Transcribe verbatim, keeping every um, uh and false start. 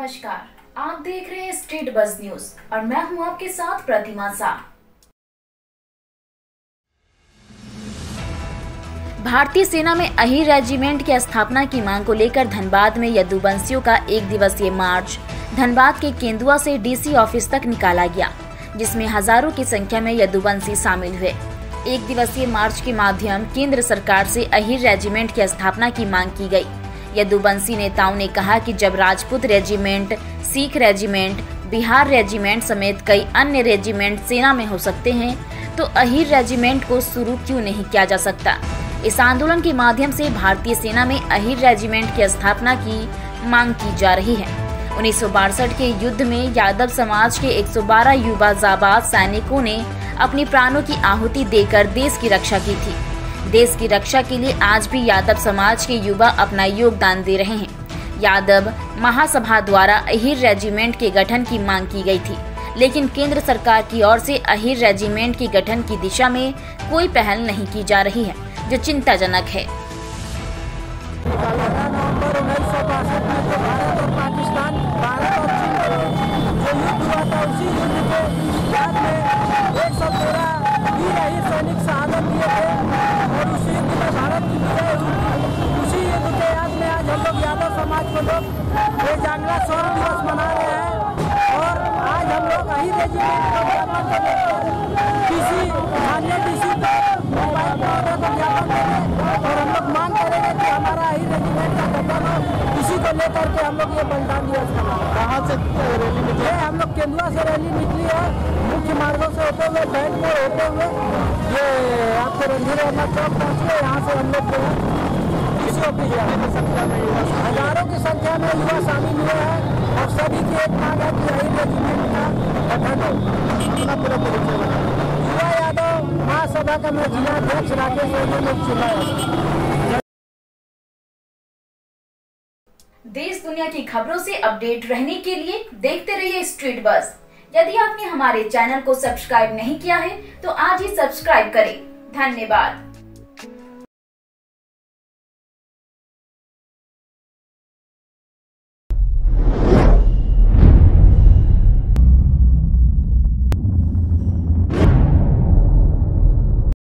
नमस्कार, आप देख रहे हैं स्टेट बज़ न्यूज और मैं हूं आपके साथ प्रतिमा शाह। भारतीय सेना में अहीर रेजिमेंट की स्थापना की मांग को लेकर धनबाद में यदुवंशियों का एक दिवसीय मार्च धनबाद के केंदुआ से डीसी ऑफिस तक निकाला गया, जिसमें हजारों की संख्या में यदुवंशी शामिल हुए। एक दिवसीय मार्च के माध्यम केंद्र सरकार से अहीर रेजिमेंट की स्थापना की मांग की गई। यदुवंशी नेताओं ने कहा कि जब Rajput regiment, Sikh regiment, Bihar regiment समेत कई अन्य रेजिमेंट सेना में हो सकते हैं, तो अहीर रेजिमेंट को शुरू क्यों नहीं किया जा सकता। इस आंदोलन के माध्यम से भारतीय सेना में अहीर रेजिमेंट की स्थापना की मांग की जा रही है। उन्नीस सौ बासठ के युद्ध में यादव समाज के एक सौ बारह युवा जाबाज सैनिकों ने अपनी प्राणों की आहुति देकर देश की रक्षा की थी। देश की रक्षा के लिए आज भी यादव समाज के युवा अपना योगदान दे रहे हैं। यादव महासभा द्वारा अहीर रेजिमेंट के गठन की मांग की गई थी, लेकिन केंद्र सरकार की ओर से अहीर रेजिमेंट के गठन की दिशा में कोई पहल नहीं की जा रही है, जो चिंताजनक है। नवंबर उन्नीस सौ बासठ में जो भारत और पाकिस्तान, भारत और चीन जो युद्ध हुआ था, उसी युद्ध के बाद में एक सौ तेरह वीर अहीर सैनिक शहादत दिए थे और उसी युद्ध में भारत की विजय हुई। उसी युद्ध के याद में आज हम लोग यादव समाज को लोग जांगला स्वर्ण दिवस मना रहे हैं और आज हम लोग अहीर रेजिमेंट का ज्ञापन डीसी स्थानीय डीसी को मोबाइल पर ऑर्डर ज्ञापन देंगे और हम लोग मांग करेंगे कि हमारा अहीर रेजिमेंट का गठन हो। इसी को लेकर के हम लोग ये बलिदान दिवस मनाएंगे। कहाँ से रैली निकली? हम लोग केंदुआ से रैली निकली है, मुख्य मार्गों से होते हुए बैंक में होते हुए ये आपको रणधीर अहमद चौक पहुँचे। यहाँ से हम लोग जो है किसी ऑफिस की संख्या में हजारों की संख्या में युवा शामिल हुए हैं और सभी की एक मांग है कि अहीर रेजिमेंट का गठन हो। युवा यादव महासभा का मैं जिला अध्यक्ष राकेश रेड्डी चुना। देश दुनिया की खबरों से अपडेट रहने के लिए देखते रहिए स्ट्रीट बज़। यदि आपने हमारे चैनल को सब्सक्राइब नहीं किया है तो आज ही सब्सक्राइब करें। धन्यवाद।